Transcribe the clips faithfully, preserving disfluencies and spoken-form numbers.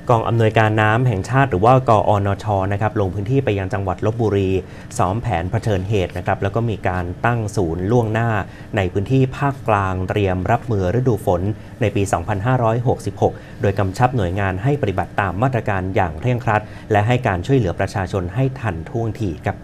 กองอำนวยการน้ำแห่งชาติหรือว่ากอนช.นะครับลงพื้นที่ไปยังจังหวัดลพบุรีซ้อมแผนเผชิญเหตุนะครับแล้วก็มีการตั้งศูนย์ล่วงหน้าในพื้นที่ภาคกลางเตรียมรับมือฤดูฝนในปี สองพันห้าร้อยหกสิบหก โดยกำชับหน่วยงานให้ปฏิบัติตามมาตรการอย่างเคร่งครัดและให้การช่วยเหลือประชาชนให้ทันท่วงทีครับ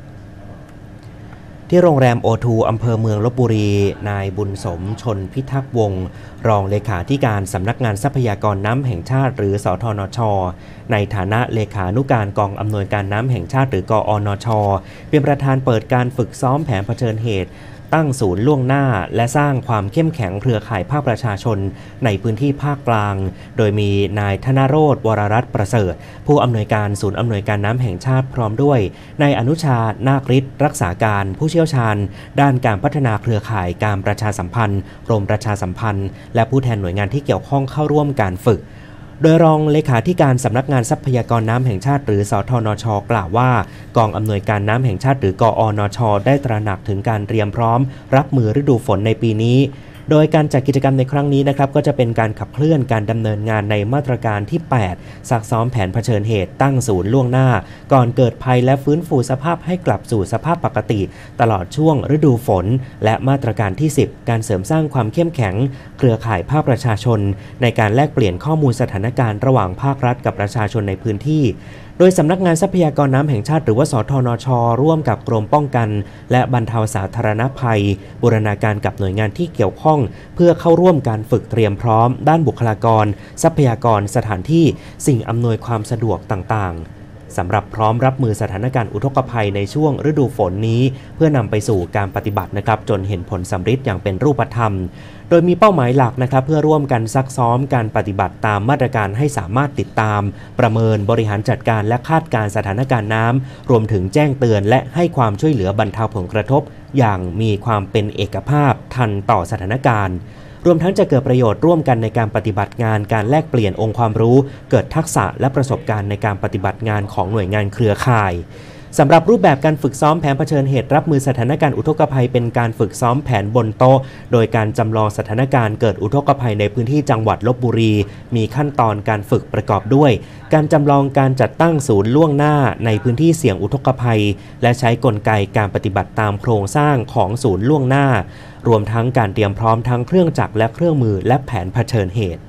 ที่โรงแรมโอทูอำเภอเมืองลพบุรีนายบุญสมชนพิทักษ์วงศ์รองเลขาธิการสำนักงานทรัพยากรน้ำแห่งชาติหรือสทนช.ในฐานะเลขานุการกองอำนวยการน้ำแห่งชาติหรือกอนช.เป็นประธานเปิดการฝึกซ้อมแผนเผชิญเหตุตั้งศูนย์ล่วงหน้าและสร้างความเข้มแข็งเครือข่ายภาคประชาชนในพื้นที่ภาคกลางโดยมีนายธนโรจน์วรรัตน์ประเสริฐผู้อำนวยการศูนย์อำนวยการน้ำแห่งชาติพร้อมด้วยนายอนุชานาคฤทธิ์รักษาการผู้เชี่ยวชาญด้านการพัฒนาเครือข่ายการประชาสัมพันธ์กรมประชาสัมพันธ์และผู้แทนหน่วยงานที่เกี่ยวข้องเข้าร่วมการฝึกโดยรองเลขาธิการสำนักงานทรัพยากรน้ำแห่งชาติหรือสทนช.กล่าวว่ากองอำนวยการน้ำแห่งชาติหรือกอนช.ได้ตระหนักถึงการเตรียมพร้อมรับมือฤดูฝนในปีนี้โดยการจัดกิจกรรมในครั้งนี้นะครับก็จะเป็นการขับเคลื่อนการดำเนินงานในมาตรการที่ แปด ซักซ้อมแผนเผชิญเหตุตั้งศูนย์ล่วงหน้าก่อนเกิดภัยและฟื้นฟูสภาพให้กลับสู่สภาพปกติตลอดช่วงฤดูฝนและมาตรการที่ สิบ การเสริมสร้างความเข้มแข็งเครือข่ายภาคประชาชนในการแลกเปลี่ยนข้อมูลสถานการณ์ระหว่างภาครัฐกับประชาชนในพื้นที่โดยสำนักงานทรัพยากรน้ำแห่งชาติหรือว่าสทนช.ร่วมกับกรมป้องกันและบรรเทาสาธารณภัยบูรณาการกับหน่วยงานที่เกี่ยวข้องเพื่อเข้าร่วมการฝึกเตรียมพร้อมด้านบุคลากรทรัพยากรสถานที่สิ่งอำนวยความสะดวกต่างๆสำหรับพร้อมรับมือสถานการณ์อุทกภัยในช่วงฤดูฝนนี้เพื่อนำไปสู่การปฏิบัตินะครับจนเห็นผลสำฤทธิ์อย่างเป็นรูปธรรมโดยมีเป้าหมายหลักนะครับเพื่อร่วมกันซักซ้อมการปฏิบัติตามมาตรการให้สามารถติดตามประเมินบริหารจัดการและคาดการณ์สถานการณ์น้ำรวมถึงแจ้งเตือนและให้ความช่วยเหลือบรรเทาผลกระทบอย่างมีความเป็นเอกภาพทันต่อสถานการณ์รวมทั้งจะเกิดประโยชน์ร่วมกันในการปฏิบัติงานการแลกเปลี่ยนองค์ความรู้เกิดทักษะและประสบการณ์ในการปฏิบัติงานของหน่วยงานเครือข่ายสำหรับรูปแบบการฝึกซ้อมแผนเผชิญเหตุรับมือสถานการณ์อุทกภัยเป็นการฝึกซ้อมแผนบนโต๊ะโดยการจำลองสถานการณ์เกิดอุทกภัยในพื้นที่จังหวัดลพบุรีมีขั้นตอนการฝึกประกอบด้วยการจำลองการจัดตั้งศูนย์ล่วงหน้าในพื้นที่เสี่ยงอุทกภัยและใช้กลไกการปฏิบัติตามโครงสร้างของศูนย์ล่วงหน้ารวมทั้งการเตรียมพร้อมทั้งเครื่องจักรและเครื่องมือและแผนเผชิญเหตุ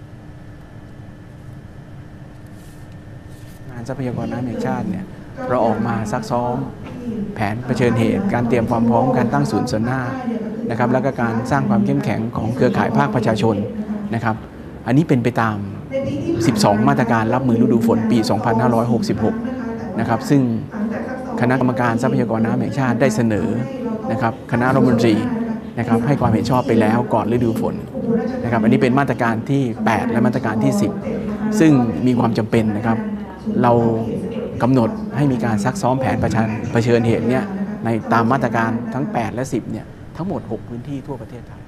งานทรัพยากรน้ำแห่งชาติเนี่ยเราออกมาซักซ้อมแผนเผชิญเหตุการเตรียมความพร้อมการตั้งศูนย์ส่วนหน้านะครับแล้วก็การสร้างความเข้มแข็งของเครือข่ายภาคประชาชนนะครับอันนี้เป็นไปตามสิบสองมาตรการรับมือฤดูฝนปี สองพันห้าร้อยหกสิบหก นะครับซึ่งคณะกรรมการทรัพยากรน้ำแห่งชาติได้เสนอนะครับคณะรัฐมนตรีนะครับให้ความเห็นชอบไปแล้วก่อนฤดูฝนนะครับอันนี้เป็นมาตรการที่ แปด และมาตรการที่ สิบ ซึ่งมีความจำเป็นนะครับเรากำหนดให้มีการซักซ้อมแผนเผชิญเหตุเนี่ยในตามมาตรการทั้ง แปด และ สิบ เนี่ยทั้งหมด หก พื้นที่ทั่วประเทศไทย